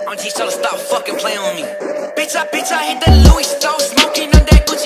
I'm teach y'all to stop fucking playing with me. Bitch, I hit the Louis store, smoking on that Gucci